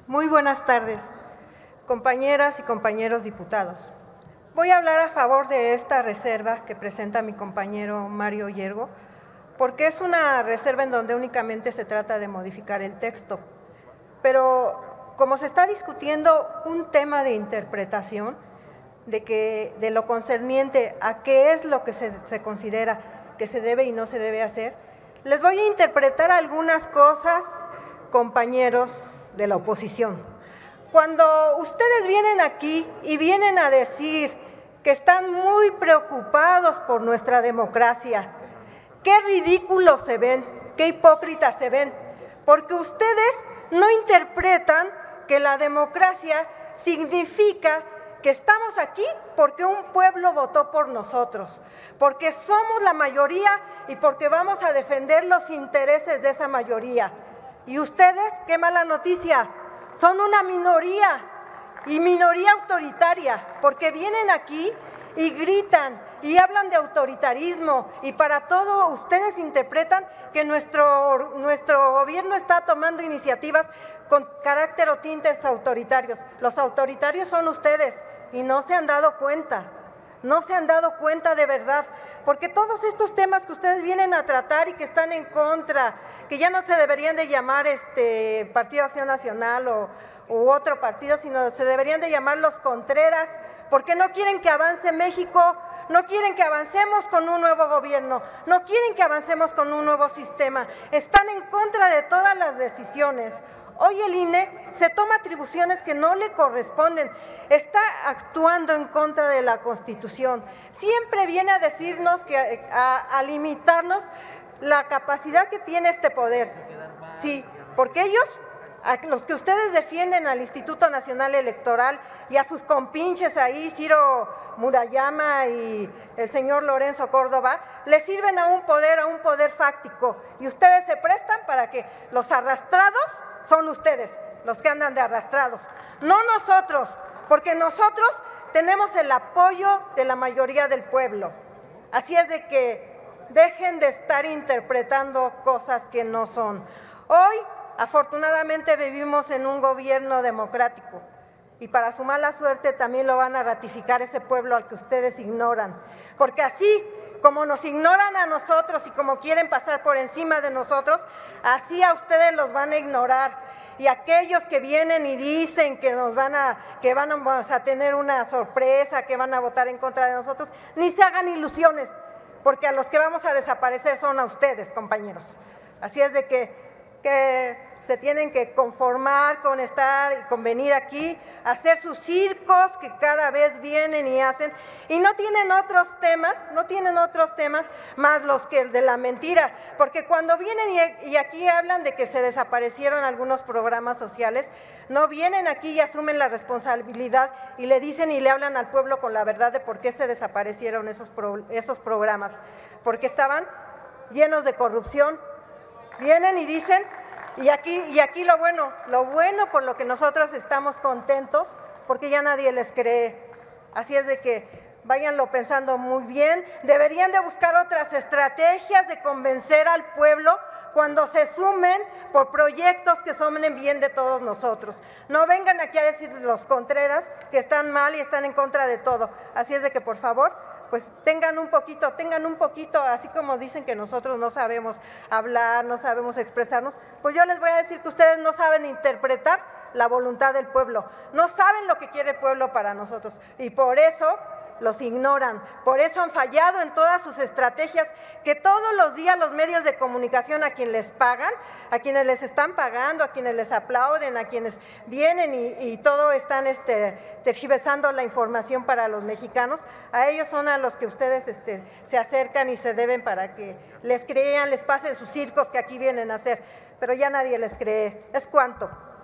Muy buenas tardes, compañeras y compañeros diputados. Voy a hablar a favor de esta reserva que presenta mi compañero Mario Yergo, porque es una reserva en donde únicamente se trata de modificar el texto. Pero como se está discutiendo un tema de interpretación, de lo concerniente a qué es lo que se considera que se debe y no se debe hacer, les voy a interpretar algunas cosas, compañeros de la oposición. Cuando ustedes vienen aquí y vienen a decir que están muy preocupados por nuestra democracia, qué ridículos se ven, qué hipócritas se ven, porque ustedes no interpretan que la democracia significa que estamos aquí porque un pueblo votó por nosotros, porque somos la mayoría y porque vamos a defender los intereses de esa mayoría. Y ustedes, qué mala noticia, son una minoría y minoría autoritaria, porque vienen aquí y gritan y hablan de autoritarismo y para todo ustedes interpretan que nuestro gobierno está tomando iniciativas con carácter o tintes autoritarios. Los autoritarios son ustedes y no se han dado cuenta. No se han dado cuenta de verdad, porque todos estos temas que ustedes vienen a tratar y que están en contra, que ya no se deberían de llamar Partido Acción Nacional u otro partido, sino se deberían de llamar los Contreras, porque no quieren que avance México, no quieren que avancemos con un nuevo gobierno, no quieren que avancemos con un nuevo sistema, están en contra de todas las decisiones. Hoy el INE se toma atribuciones que no le corresponden, está actuando en contra de la Constitución. Siempre viene a decirnos, a limitarnos la capacidad que tiene este poder. Sí, porque ellos, a los que ustedes defienden al Instituto Nacional Electoral y a sus compinches ahí, Ciro Murayama y el señor Lorenzo Córdoba, les sirven a un poder fáctico, y ustedes se prestan para que los arrastrados son ustedes, los que andan de arrastrados, no nosotros, porque nosotros tenemos el apoyo de la mayoría del pueblo. Así es de que dejen de estar interpretando cosas que no son. Hoy, afortunadamente, vivimos en un gobierno democrático y para su mala suerte también lo van a ratificar ese pueblo al que ustedes ignoran, porque así como nos ignoran a nosotros y como quieren pasar por encima de nosotros, así a ustedes los van a ignorar. Y aquellos que vienen y dicen que vamos a tener una sorpresa, que van a votar en contra de nosotros, ni se hagan ilusiones, porque a los que vamos a desaparecer son a ustedes, compañeros. Así es de que se tienen que conformar con con venir aquí a hacer sus circos que cada vez vienen y hacen, y no tienen otros temas más los que de la mentira, porque cuando vienen y aquí hablan de que se desaparecieron algunos programas sociales, no vienen aquí y asumen la responsabilidad y le dicen y le hablan al pueblo con la verdad de por qué se desaparecieron esos programas, porque estaban llenos de corrupción. Vienen y dicen, y aquí lo bueno por lo que nosotros estamos contentos, porque ya nadie les cree. Así es de que váyanlo pensando muy bien, deberían de buscar otras estrategias de convencer al pueblo cuando se sumen por proyectos que son en bien de todos nosotros. No vengan aquí a decir los Contreras que están mal y están en contra de todo. Así es de que, por favor, pues tengan un poquito, así como dicen que nosotros no sabemos hablar, no sabemos expresarnos, pues yo les voy a decir que ustedes no saben interpretar la voluntad del pueblo, no saben lo que quiere el pueblo para nosotros, y por eso los ignoran, por eso han fallado en todas sus estrategias que todos los días los medios de comunicación a quienes les pagan, a quienes les están pagando, a quienes les aplauden, a quienes vienen y todo están tergiversando la información para los mexicanos, a ellos son a los que ustedes se acercan y se deben para que les crean, les pasen sus circos que aquí vienen a hacer, pero ya nadie les cree. ¿Es cuánto?